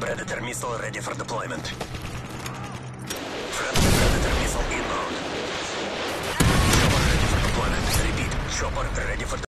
Predator missile ready for deployment. Friendly Predator missile inbound. Chopper ready for deployment. Repeat, chopper ready for